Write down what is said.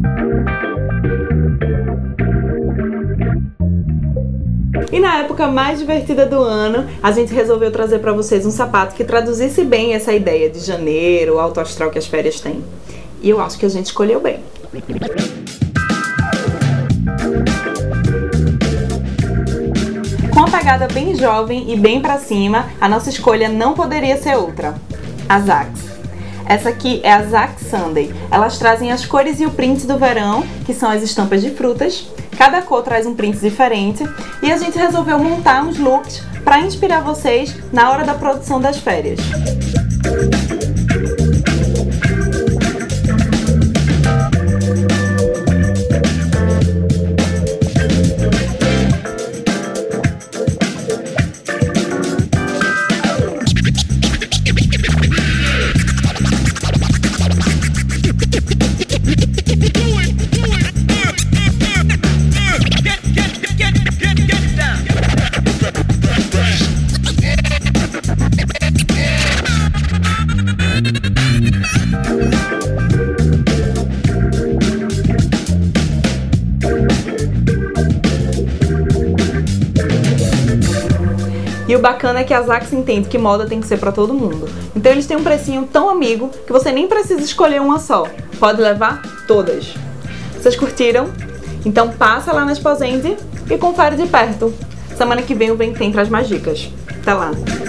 E na época mais divertida do ano, a gente resolveu trazer para vocês um sapato que traduzisse bem essa ideia de janeiro, o alto astral que as férias têm. E eu acho que a gente escolheu bem. Com a pegada bem jovem e bem pra cima, a nossa escolha não poderia ser outra. A Zaxx. Essa aqui é a Zaxx Sunday. Elas trazem as cores e o print do verão, que são as estampas de frutas. Cada cor traz um print diferente e a gente resolveu montar uns looks para inspirar vocês na hora da produção das férias. E o bacana é que a Zaxx entende que moda tem que ser pra todo mundo. Então eles têm um precinho tão amigo que você nem precisa escolher uma só. Pode levar todas. Vocês curtiram? Então passa lá na Exposende e confere de perto. Semana que vem o Vem Tem traz mais dicas. Até lá!